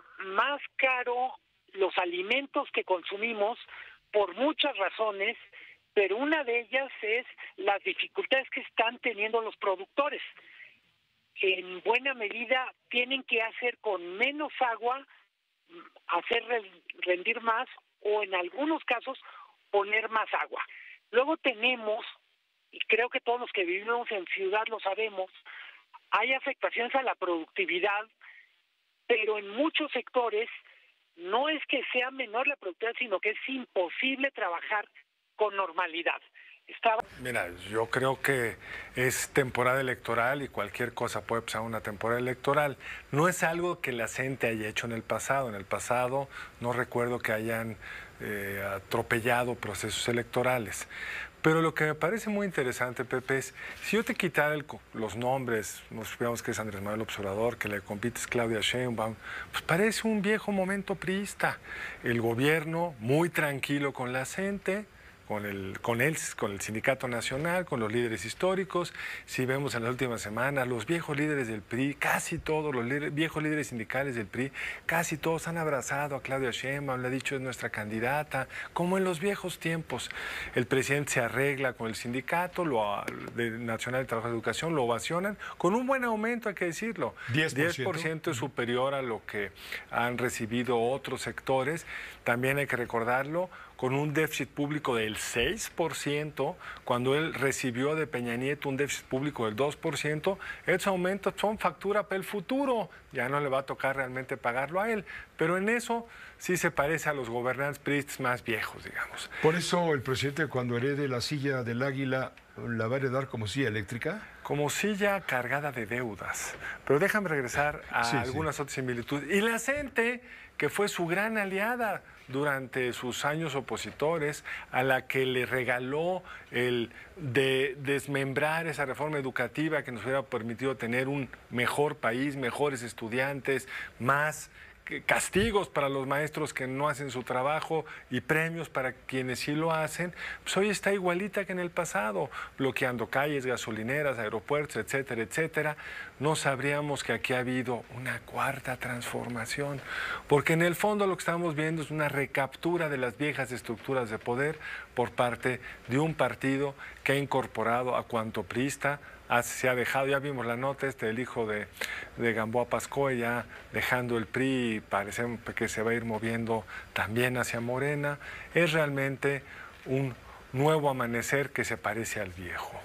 más caro los alimentos que consumimos por muchas razones, pero una de ellas es las dificultades que están teniendo los productores. En buena medida tienen que hacer con menos agua, hacer rendir más, o en algunos casos poner más agua. Luego tenemos, y creo que todos los que vivimos en ciudad lo sabemos, hay afectaciones a la productividad, pero en muchos sectores no es que sea menor la productividad, sino que es imposible trabajar con normalidad. Mira, yo creo que es temporada electoral y cualquier cosa puede pasar una temporada electoral. No es algo que la gente haya hecho en el pasado. En el pasado no recuerdo que hayan atropellado procesos electorales. Pero lo que me parece muy interesante, Pepe, es si yo te quitara los nombres, nos supongamos que es Andrés Manuel López Obrador, que le compite es Claudia Sheinbaum, pues parece un viejo momento priista. El gobierno muy tranquilo con la gente, con el Sindicato Nacional, con los líderes históricos. Si vemos en las últimas semanas, los viejos líderes del PRI, casi todos los viejos líderes sindicales del PRI, casi todos han abrazado a Claudia Sheinbaum, le ha dicho es nuestra candidata, como en los viejos tiempos. El presidente se arregla con el sindicato Nacional de Trabajo y Educación, lo ovacionan, con un buen aumento, hay que decirlo. 10% es superior a lo que han recibido otros sectores. También hay que recordarlo, con un déficit público del 6%, cuando él recibió de Peña Nieto un déficit público del 2%, esos aumentos son factura para el futuro, ya no le va a tocar realmente pagarlo a él, pero en eso sí se parece a los gobernantes priistas más viejos, digamos. Por eso el presidente, cuando herede la silla del Águila, ¿la va a heredar como silla eléctrica? Como silla cargada de deudas. Pero déjame regresar a algunas otras similitudes. Y la gente, que fue su gran aliada durante sus años opositores, a la que le regaló el de desmembrar esa reforma educativa que nos hubiera permitido tener un mejor país, mejores estudiantes, más castigos para los maestros que no hacen su trabajo y premios para quienes sí lo hacen, pues hoy está igualita que en el pasado, bloqueando calles, gasolineras, aeropuertos, etcétera, etcétera. No sabríamos que aquí ha habido una cuarta transformación, porque en el fondo lo que estamos viendo es una recaptura de las viejas estructuras de poder por parte de un partido que ha incorporado a cuanto priista se ha dejado. Ya vimos la nota del hijo de Gamboa Pascoe ya dejando el PRI y parece que se va a ir moviendo también hacia Morena. Es realmente un nuevo amanecer que se parece al viejo.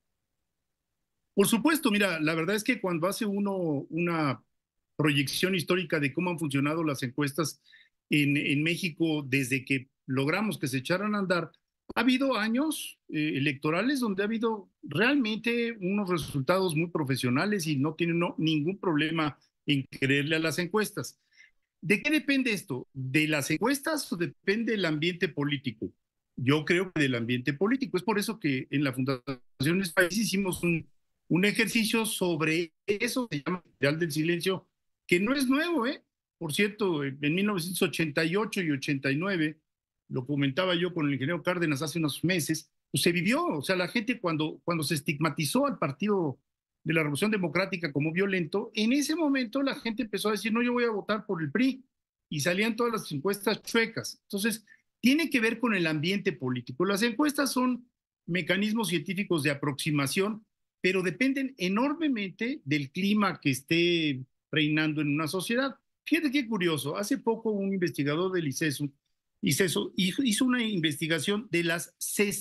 Por supuesto, mira, la verdad es que cuando hace uno una proyección histórica de cómo han funcionado las encuestas en México desde que logramos que se echaran a andar, ha habido años electorales donde ha habido realmente unos resultados muy profesionales y no tienen ningún problema en creerle a las encuestas. ¿De qué depende esto? ¿De las encuestas o depende del ambiente político? Yo creo que del ambiente político. Es por eso que en la Fundación País hicimos un ejercicio sobre eso, se llama Ideal del Silencio, que no es nuevo, ¿eh? Por cierto, en 1988 y 89, lo comentaba yo con el ingeniero Cárdenas hace unos meses, pues se vivió, o sea, la gente cuando se estigmatizó al Partido de la Revolución Democrática como violento, en ese momento la gente empezó a decir, no, yo voy a votar por el PRI, y salían todas las encuestas chuecas. Entonces, tiene que ver con el ambiente político. Las encuestas son mecanismos científicos de aproximación, pero dependen enormemente del clima que esté reinando en una sociedad. Fíjate qué curioso, hace poco un investigador del ICESO hizo una investigación de las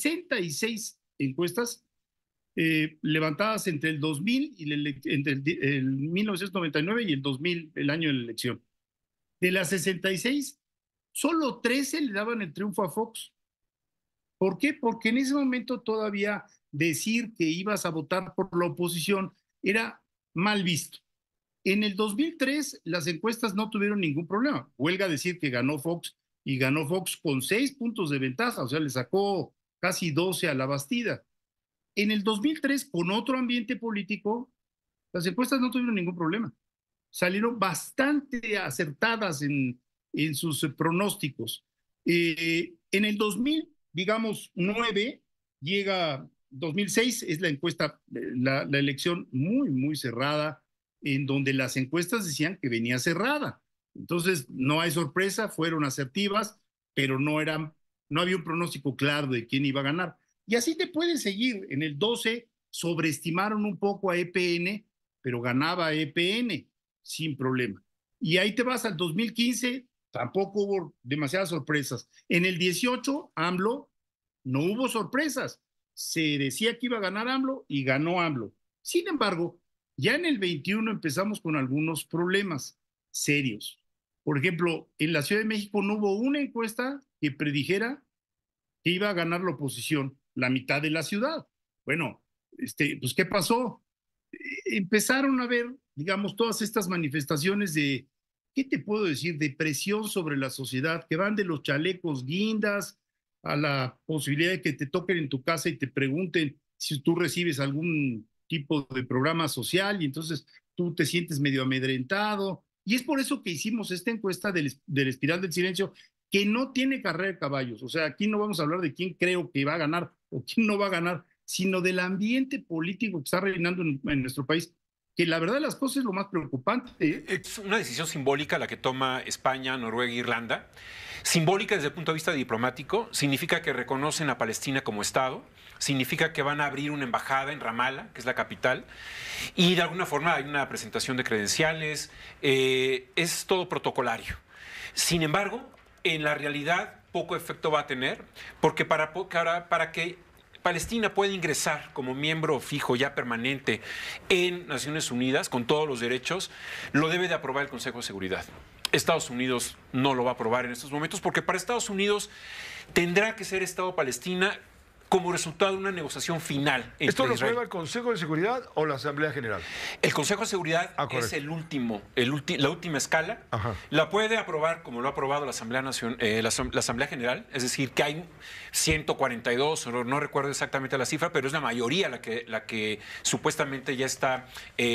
66 encuestas levantadas entre el 2000 y entre el 1999 y el 2000, el año de la elección. De las 66, solo 13 le daban el triunfo a Fox. ¿Por qué? Porque en ese momento todavía decir que ibas a votar por la oposición era mal visto. En el 2003 las encuestas no tuvieron ningún problema. Huelga decir que ganó Fox y ganó Fox con 6 puntos de ventaja, o sea, le sacó casi 12 a la Bastida. En el 2003, con otro ambiente político, las encuestas no tuvieron ningún problema. Salieron bastante acertadas en sus pronósticos. En el 2000, digamos, 9, llega 2006, es la encuesta, la elección muy, muy cerrada, en donde las encuestas decían que venía cerrada. Entonces, no hay sorpresa, fueron asertivas, pero no había un pronóstico claro de quién iba a ganar. Y así te pueden seguir. En el 12 sobreestimaron un poco a EPN, pero ganaba EPN sin problema. Y ahí te vas al 2015, tampoco hubo demasiadas sorpresas. En el 18, AMLO, no hubo sorpresas. Se decía que iba a ganar AMLO y ganó AMLO. Sin embargo, ya en el 21 empezamos con algunos problemas serios. Por ejemplo, en la Ciudad de México no hubo una encuesta que predijera que iba a ganar la oposición, la mitad de la ciudad. Bueno, pues ¿qué pasó? Empezaron a ver, digamos, todas estas manifestaciones de, ¿qué te puedo decir?, de presión sobre la sociedad, que van de los chalecos guindas a la posibilidad de que te toquen en tu casa y te pregunten si tú recibes algún tipo de programa social y entonces tú te sientes medio amedrentado. Y es por eso que hicimos esta encuesta del Espiral del Silencio, que no tiene carrera de caballos. O sea, aquí no vamos a hablar de quién creo que va a ganar o quién no va a ganar, sino del ambiente político que está reinando en nuestro país, que la verdad de las cosas es lo más preocupante, ¿eh? Es una decisión simbólica la que toma España, Noruega e Irlanda. Simbólica desde el punto de vista diplomático, significa que reconocen a Palestina como Estado, significa que van a abrir una embajada en Ramallah, que es la capital, y de alguna forma hay una presentación de credenciales, es todo protocolario. Sin embargo, en la realidad poco efecto va a tener, porque para que Palestina puede ingresar como miembro fijo ya permanente en Naciones Unidas con todos los derechos, lo debe de aprobar el Consejo de Seguridad. Estados Unidos no lo va a aprobar en estos momentos porque para Estados Unidos tendrá que ser Estado Palestina como resultado de una negociación final entre ¿Esto lo Israel. aprueba el Consejo de Seguridad o la Asamblea General? El Consejo de Seguridad es la última escala. Ajá. La puede aprobar como lo ha aprobado la Asamblea la Asamblea General, es decir, que hay 142, no recuerdo exactamente la cifra, pero es la mayoría la que supuestamente ya está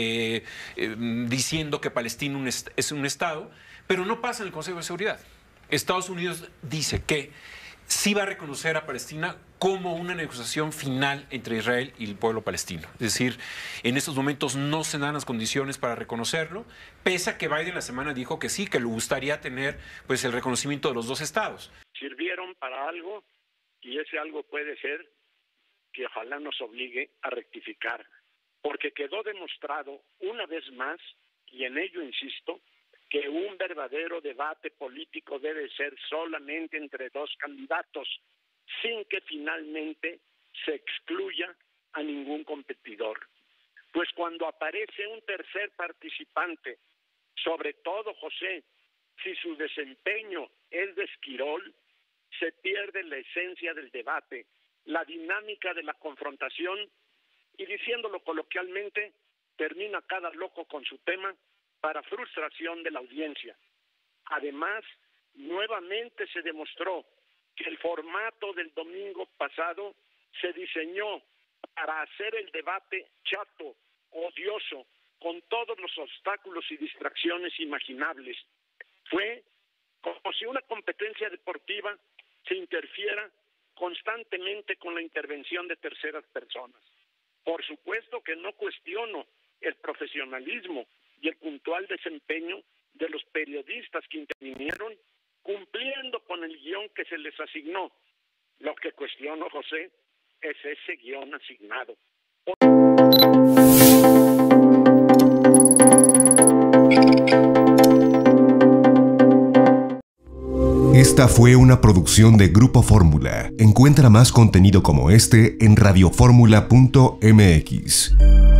diciendo que Palestina es un Estado, pero no pasa en el Consejo de Seguridad. Estados Unidos dice que sí va a reconocer a Palestina como una negociación final entre Israel y el pueblo palestino. Es decir, en estos momentos no se dan las condiciones para reconocerlo, pese a que Biden la semana dijo que sí, que le gustaría tener pues el reconocimiento de los dos estados. Sirvieron para algo y ese algo puede ser que ojalá nos obligue a rectificar, porque quedó demostrado una vez más, y en ello insisto, que un verdadero debate político debe ser solamente entre dos candidatos, sin que finalmente se excluya a ningún competidor. Pues cuando aparece un tercer participante, sobre todo José, si su desempeño es de esquirol, se pierde la esencia del debate, la dinámica de la confrontación y, diciéndolo coloquialmente, termina cada loco con su tema para frustración de la audiencia. Además, nuevamente se demostró que el formato del domingo pasado se diseñó para hacer el debate chato, odioso, con todos los obstáculos y distracciones imaginables. Fue como si una competencia deportiva se interfiera constantemente con la intervención de terceras personas. Por supuesto que no cuestiono el profesionalismo y el puntual desempeño de los periodistas que intervinieron cumpliendo con el guión que se les asignó. Lo que cuestiono, José, es ese guión asignado. Esta fue una producción de Grupo Fórmula. Encuentra más contenido como este en radioformula.mx.